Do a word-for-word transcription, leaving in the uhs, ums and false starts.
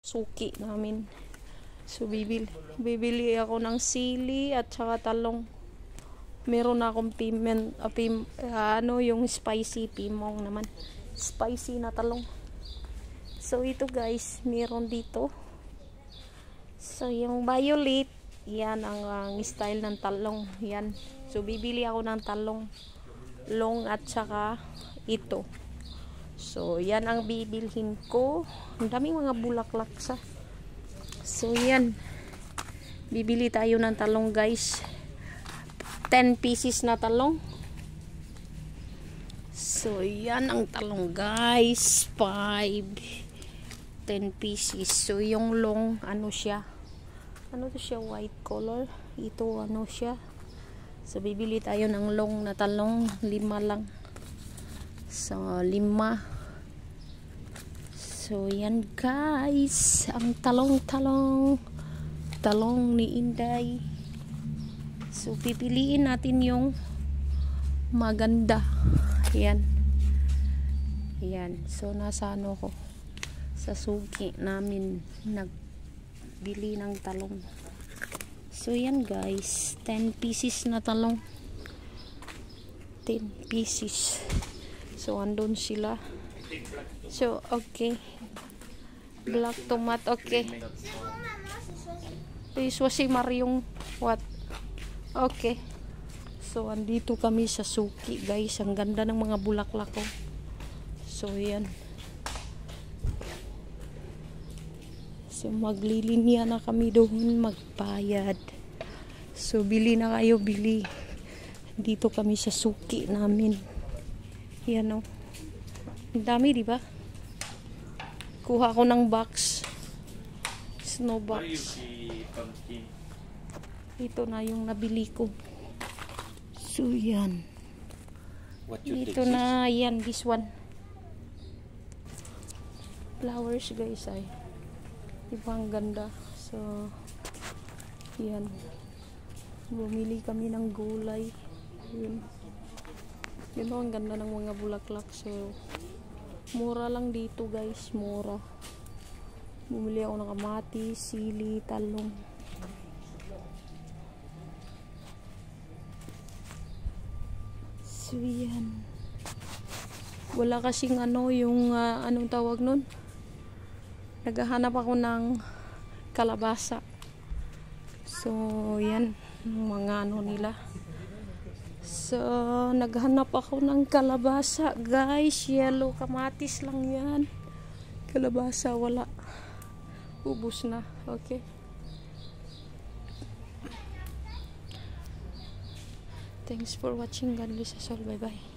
Suki namin. So bibili, bibili ako ng sili at saka talong. Meron na akong piment, uh, pim, uh, ano yung spicy pimong naman. Spicy na talong. So ito guys, meron dito. So yung violet, yan ang uh, style ng talong. Yan. So bibili ako ng talong, long at saka ito. So yan ang bibilhin ko. Ang daming mga bulaklak sa. So yan. Bibili tayo ng talong guys. ten pieces na talong. So yan ang talong guys. five. ten pieces. So yung long ano siya? Ano to siya? White color. Ito ano siya? So bibili tayo ng long na talong. Lima lang. So lima. So yan guys. Ang talong-talong. Talong ni Inday. So pipiliin natin yung maganda. Yan. Yan. So nasa ano ko? Sa suki namin nagbili ng talong. So yan guys, ten pieces na talong. ten pieces. So andun sila. So okay. Black tomato, okay. Please wasimar yung what? Okay. So andito kami sa suki guys. Ang ganda ng mga bulaklak ko. So yan. So maglilinya na kami doon magbayad. So bili na kayo, bili. Dito kami sa suki namin. Yan o. Ang dami, di ba? Kuha ko ng box. Snow box. Ito na yung nabili ko. So yan. Ito na yan, this one. Flowers guys ay. Diba ang ganda. So yan. Bumili kami ng gulay. Yun. Yun o, ang ganda ng mga bulaklak. So mura lang dito guys. Mura. Bumili ako ng kamatis, sili, talong. So yan. Wala kasing ano yung uh, anong tawag nun? Naghahanap ako ng kalabasa. So yan mga ano nila. So naghanap ako ng kalabasa guys. Yellow kamatis lang yan. Kalabasa wala. Ubus na. Okay. Thanks for watching. God bless us all. Bye bye.